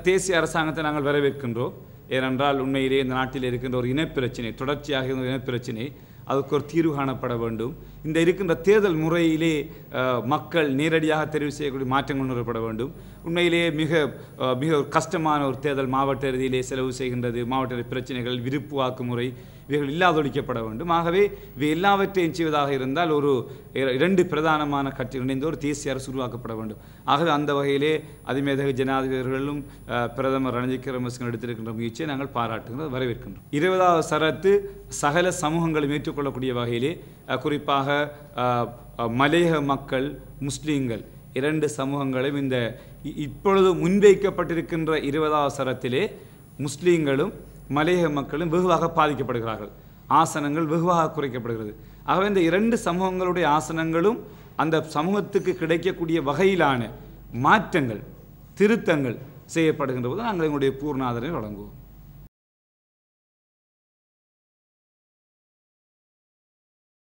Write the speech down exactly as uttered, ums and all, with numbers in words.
தேசிய அரசாங்கத்தை நாங்கள் வரவேற்கின்றோம். ஏனென்றால் உண்மையிலே இந்த நாட்டில் இருக்கின்ற ஒரு இனப்பிரச்சினை, தொடர்ச்சியாக இருந்த இனப்பிரச்சினை, அதுக்கு ஒரு தீர்வு காணப்பட வேண்டும். இந்த இருக்கின்ற தேர்தல் முறையிலே மக்கள் நேரடியாக தெரிவு செய்யக்கூடிய மாற்றங்கள் கொண்டு வரப்பட வேண்டும். உண்மையிலேயே மிக மிக ஒரு கஷ்டமான ஒரு தேர்தல் மாவட்ட ரீதியிலே செலவு செய்கின்றது. மாவட்ட பிரச்சனைகள், விருப்பு வாக்கு முறை இவைகள் இல்லாதொழிக்கப்பட வேண்டும். ஆகவே இவை எல்லாவற்றையும் செய்வதாக இருந்தால் ஒரு இரண்டு பிரதானமான கட்சிகள் இணைந்த ஒரு தேசிய அரசு உருவாக்கப்பட வேண்டும். ஆகவே அந்த வகையிலே அதிமேதகு ஜனாதிபதிகளும் பிரதமர் ரணில் விக்ரமசிங்க எடுத்திருக்கின்ற முயற்சியை நாங்கள் பாராட்டுகிறோம், வரவேற்கின்றோம். இருபதாவது சரத்து சகல சமூகங்களும் ஏற்றுக்கொள்ளக்கூடிய வகையிலே குறிப்பாக மலையக மக்கள், முஸ்லீம்கள் இரண்டு சமூகங்களும் இந்த இப்பொழுது முன்வைக்கப்பட்டிருக்கின்ற இருபதாவது சரத்திலே முஸ்லீம்களும் மலையக மக்களும் வெகுவாக பாதிக்கப்படுகிறார்கள். ஆசனங்கள் வெகுவாக குறைக்கப்படுகிறது. ஆகவே இந்த இரண்டு சமூகங்களுடைய ஆசனங்களும் அந்த சமூகத்துக்கு கிடைக்கக்கூடிய வகையிலான மாற்றங்கள், திருத்தங்கள் செய்யப்படுகின்ற போது நாங்கள் எங்களுடைய பூர்ண ஆதரவை வழங்குவோம்.